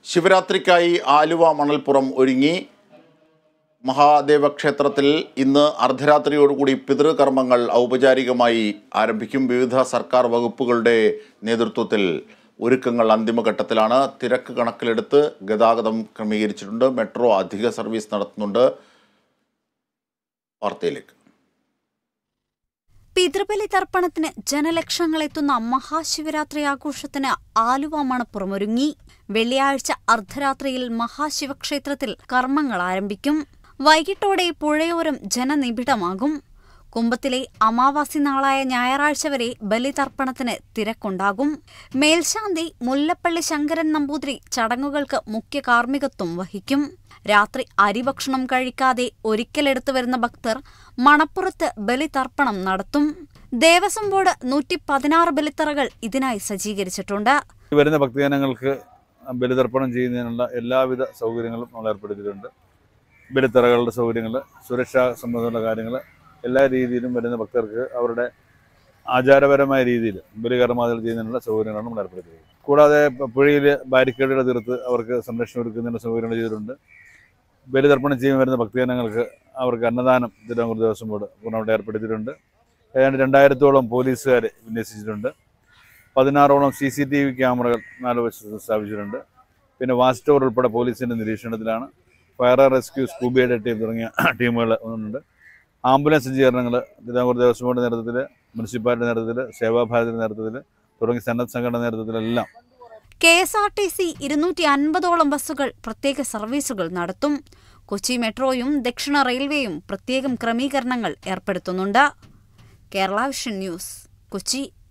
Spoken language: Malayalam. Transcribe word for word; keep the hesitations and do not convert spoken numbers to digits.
ശിവരാത്രിക്കായി ആലുവ മണൽപ്പുറം ഒരുങ്ങി. മഹാദേവ ക്ഷേത്രത്തിൽ ഇന്ന് അർദ്ധരാത്രിയോടുകൂടി പിതൃകർമ്മങ്ങൾ ഔപചാരികമായി ആരംഭിക്കും. വിവിധ സർക്കാർ വകുപ്പുകളുടെ നേതൃത്വത്തിൽ ഒരുക്കങ്ങൾ അന്തിമഘട്ടത്തിലാണ്. തിരക്ക് കണക്കിലെടുത്ത് ഗതാഗതം ക്രമീകരിച്ചിട്ടുണ്ട്. മെട്രോ അധിക സർവീസ് നടത്തുന്നുണ്ട്. വാർത്തയിലേക്ക്. പിതൃബലി തർപ്പണത്തിന് ജനലക്ഷങ്ങളെത്തുന്ന മഹാശിവരാത്രി ആഘോഷത്തിന് ആലുവ മണപ്പുറം ഒരുങ്ങി. വെള്ളിയാഴ്ച അർദ്ധരാത്രിയിൽ മഹാശിവക്ഷേത്രത്തിൽ കർമ്മങ്ങൾ ആരംഭിക്കും. വൈകിട്ടോടെ പുഴയോരം ജനനിബിഡമാകും. കുംഭത്തിലെ അമാവാസി നാളായ ഞായറാഴ്ച വരെ ബലിതർപ്പണത്തിന് തിരക്കുണ്ടാകും. മേൽശാന്തി മുല്ലപ്പള്ളി ശങ്കരൻ നമ്പൂതിരി ചടങ്ങുകൾക്ക് മുഖ്യ കാർമ്മികത്വം വഹിക്കും. രാത്രി അരിഭക്ഷണം കഴിക്കാതെ ഒരിക്കലെടുത്തു വരുന്ന ഭക്തർ മണപ്പുറത്ത് ബലിതർപ്പണം നടത്തും. ദേവസ്വം ബോർഡ് നൂറ്റി പതിനാറ് ബലിത്തറകൾ ഇതിനായി സജ്ജീകരിച്ചിട്ടുണ്ട്. വരുന്ന ഭക്തജനങ്ങൾക്ക് ബലിതർപ്പണം ചെയ്യുന്നതിനുള്ള എല്ലാവിധ സൗകര്യങ്ങളും നമ്മൾ ഏർപ്പെടുത്തിയിട്ടുണ്ട്. ബലിത്തറകളുടെ സൗകര്യങ്ങൾ, സുരക്ഷാ സംബന്ധമുള്ള കാര്യങ്ങൾ, എല്ലാ രീതിയിലും വരുന്ന ഭക്തർക്ക് അവരുടെ ആചാരപരമായ രീതിയിൽ ബലികർമാദികൾ ചെയ്യുന്നതിനുള്ള സൗകര്യങ്ങളാണ് നമ്മൾ ഏർപ്പെടുത്തിയത്. കൂടാതെ പുഴയിൽ ബാരിക്കേഡുകൾ തീർത്ത് അവർക്ക് സംരക്ഷണം ഒരുക്കുന്നതിനുള്ള സൗകര്യങ്ങൾ ചെയ്തിട്ടുണ്ട്. ബലിതർപ്പണം ചെയ്യാൻ വരുന്ന ഭക്തജനങ്ങൾക്ക് അവർക്ക് അന്നദാനം തിരുവിതാംകൂർ ദേവസ്വം ബോർഡ് പൂർണ്ണമായിട്ട് ഏർപ്പെടുത്തിയിട്ടുണ്ട്. ഏതാണ്ട് രണ്ടായിരത്തോളം പോലീസുകാരെ വിന്യസിച്ചിട്ടുണ്ട്. പതിനാറോളം സി സി ടി വി ക്യാമറകൾ നാല് വശത്ത് സ്ഥാപിച്ചിട്ടുണ്ട്. പിന്നെ വാച്ച് ടവർ ഉൾപ്പെടെ പോലീസിൻ്റെ നിരീക്ഷണത്തിലാണ്. ഫയർ ആൻഡ് റെസ്ക്യൂ, സ്കൂബിയുടെ ടീം തുടങ്ങിയ ടീമുകൾ ഉണ്ട്. ആംബുലൻസ് സജ്ജീകരണങ്ങൾ തിരുവിതാംകൂർ ദേവസ്വം ബോർഡ് നേതൃത്വത്തിൽ, മുനിസിപ്പാലിറ്റി നേതൃത്വത്തിൽ, സേവാഭാരതിയുടെ നേതൃത്വത്തിൽ തുടങ്ങിയ സന്നദ്ധ സംഘടന നേതൃത്വത്തിലെല്ലാം. K S R T C ഇരുന്നൂറ്റി അൻപതോളം ബസ്സുകൾ പ്രത്യേക സർവീസുകൾ നടത്തും. കൊച്ചി മെട്രോയും ദക്ഷിണ റെയിൽവേയും പ്രത്യേകം ക്രമീകരണങ്ങൾ ഏർപ്പെടുത്തുന്നുണ്ട്. Kerala vision news, Kochi.